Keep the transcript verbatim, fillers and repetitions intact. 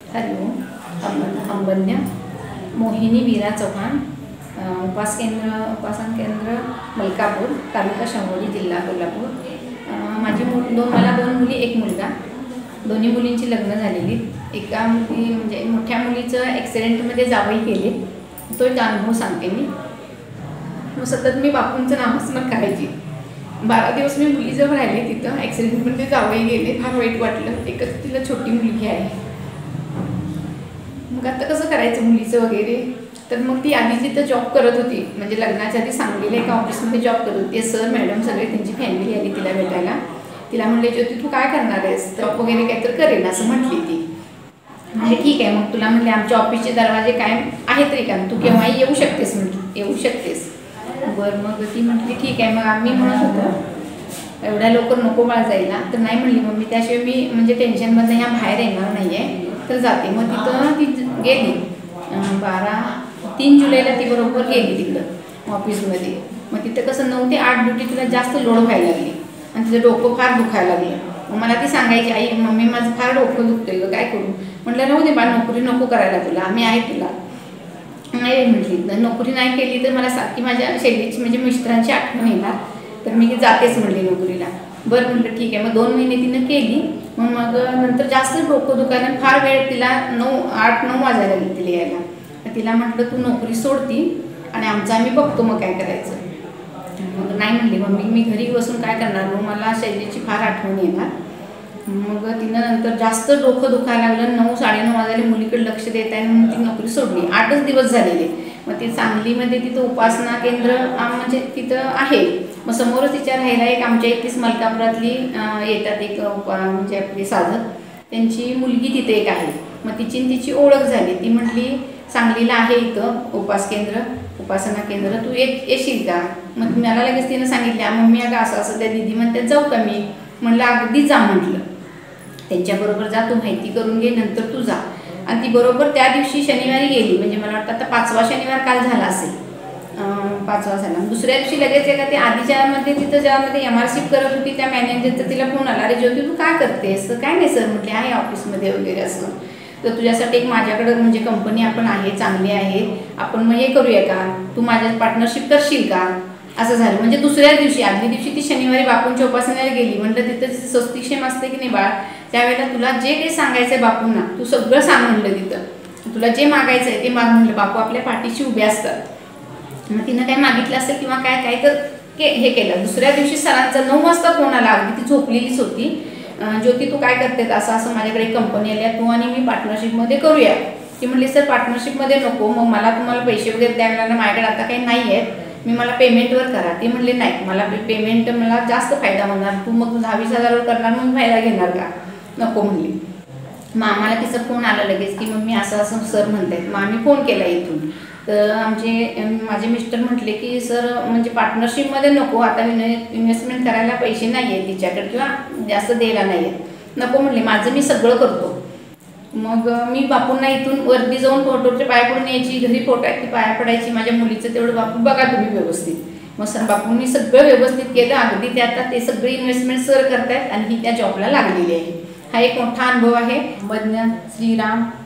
Hello, अंबन्य मोहिनी वीरा चव्हाण, उपास केंद्र उपासन केंद्र मलकापूर, तालुका शंभोली, जिल्हा कोल्हापूर। माझी दोन मला दोन मुली एक मुलगा, दोन्ही मुलींची लग्न झालेली। एका मुली म्हणजे मोठ्या मुलीचं ॲक्सिडेंटमध्ये जावई केले, तो एक अनुभव सांगते मी। मग सतत मी बापूंचं नामस्मरण करायची। बारा दिवस मी मुलीजवळ राहिले, तिथं ॲक्सिडेंटमध्ये जावई गेले, फार वाईट वाटलं। एकच तिला छोटी मुलगी आहे। मग आता कसं करायचं मुलीचं वगैरे, तर मग ती आधी जिथं जॉब करत होती, म्हणजे लग्नाच्या आधी सांगलीला एका ऑफिसमध्ये जॉब करत होती। सर मॅडम सगळे त्यांची फॅमिली आली तिला भेटायला। तिला म्हणले, ज्योती तू काय करणार आहेस, जॉब वगैरे काहीतरी करेन असं म्हटली ती। म्हणजे ठीक आहे, मग तुला म्हणले आमच्या ऑफिसचे दरवाजे काय आहेत तरी काय, तू केव्हाही येऊ शकतेस म्हटली, येऊ शकतेस। बरं, मग ती म्हटली ठीक आहे। मग आम्ही म्हणत होतो एवढ्या लवकर नको बाळ जायला, तर नाही म्हणली मम्मी, त्याशिवाय मी म्हणजे टेन्शनमधनं ह्या बाहेर येणार नाही आहे, तर जाते। मग तिथं ती गेली, बारा तीन जुलैला ती बरोबर गेली तिकडं ऑफिसमध्ये। मग तिथं कसं नऊ ते आठ ड्युटी तिला जास्त लोड व्हायला लागली आणि तिचं डोकं फार दुखायला लागलं। मग मला ती सांगायची, आई मम्मी माझं फार डोकं दुखतंय गं, काय करू? म्हटलं राहू दे बाळ, नोकरी नको करायला तुला, आम्ही आहे तुला। नाही म्हटली, नोकरी नाही केली तर मला सारखी माझ्या शैलीची म्हणजे मिस्टरांची आठवण येणार, तर मी जातेच म्हणली नोकरीला। बरं म्हटलं ठीक आहे। मग दोन महिने तिनं केली। मग मग नंतर जास्त डोकं दुखायला फार वेळ तिला नऊ आठ नऊ वाजायला लागली तिला यायला। तिला म्हटलं तू नोकरी सोडती आणि आमचं आम्ही बघतो मग काय करायचं। मग नाही म्हणली मम्मी, मी घरी बसून काय करणार, मग मला शैलीची फार आठवण येणार। मग तिनं नंतर जास्त डोकं दुखायला लागलं, नऊ साडेनऊ वाजायला, मुलीकडे लक्ष देत आहे म्हणून ती नोकरी सोडली। आठच दिवस झालेले। मग ती सांगलीमध्ये तिथं उपासना केंद्र म्हणजे तिथं आहे। मग समोरच तिच्या राहायला एक आमच्या इथेच मलकापुरातली येतात एक म्हणजे आपली साधक, त्यांची मुलगी तिथे एक आहे। मग तिची तिची ओळख झाली। ती म्हटली सांगलीला आहे इथं उपास केंद्र उपासना केंद्र, तू एक येशील का? मग मला लगेच तिनं सांगितलं, मम्मी अगं असं असं त्या दिदी म्हणतात जाऊ का मी? म्हणलं अगदी जा म्हटलं, त्यांच्याबरोबर जा, तू माहिती करून घे, नंतर तू जा। आणि ती बरोबर त्या दिवशी शनिवारी गेली, म्हणजे मला वाटतं आता पाचवा शनिवार काल झाला असेल, पाचवा झाला। दुसऱ्या दिवशी लगेच एका ते आधीच्यामध्ये तिथं ज्यामध्ये एम आर सी करत होती त्या मॅनेजरचा तिला फोन आला, अरे ज्योती तू काय करतेस? काय नाही सर म्हटले, आहे ऑफिसमध्ये वगैरे असं, तर तुझ्यासाठी एक माझ्याकडं म्हणजे कंपनी आपण आहे, चांगली आहे, आपण मग हे करूया का, तू माझ्या पार्टनरशिप करशील का? असं झालं। म्हणजे दुसऱ्या दिवशी आदल्या दिवशी ती शनिवारी बापूंच्या उपासनेला गेली। म्हटलं तिथं स्वस्तिक्षेम असते की नाही बाळ, त्यावेळेला तुला जे काही सांगायचं आहे बापूंना तू सगळं सांग म्हणलं, तिथं तुला जे मागायचं आहे ते माग म्हणलं, बापू आपल्या पाठीशी उभे असतात। मग तिनं काय मागितलं असेल किंवा काय काय तर के हे केलं। दुसऱ्या दिवशी सरांचा नऊ वाजता फोन आला, अगदी ती झोपलेलीच होती, ज्योती तू काय करते? असं असं माझ्याकडे एक कंपनी आली आहे, तू आणि मी पार्टनरशिपमध्ये करूया। ती म्हणली सर पार्टनरशिपमध्ये नको, मग मला तुम्हाला पैसे वगैरे द्यायला माझ्याकडे आता काही नाही आहेत, मी मला पेमेंटवर करा। ती म्हणले नाही, मला पेमेंट मला जास्त फायदा होणार, तू मग दहा वीस हजारावर करणार, मग फायदा घेणार का? नको म्हणली। मग आम्हाला तिचा फोन आला लगेच की मम्मी असं असं सर म्हणतायत। मग आम्ही फोन केला इथून, तर आमचे माझे मिस्टर म्हटले की सर म्हणजे पार्टनरशिपमध्ये नको, आता इन्व्हेस्टमेंट करायला पैसे नाही आहेत तिच्याकडे किंवा जास्त द्यायला नाही आहेत, नको म्हणले, माझं मी सगळं करतो। मग मी बापूंना इथून वरती जाऊन फोटोचे पाया पडून यायची, घरी फोटो आहे ती पाया पडायची, माझ्या मुलीचं तेवढं बापू बघा तुम्ही व्यवस्थित। मग सर बापूंनी सगळं व्यवस्थित केलं, अगदी ते आता ते सगळे इन्व्हेस्टमेंट सर करतायत आणि ही त्या जॉबला लागलेली आहे। हा एक मोठा अनुभव आहे। बदन श्रीराम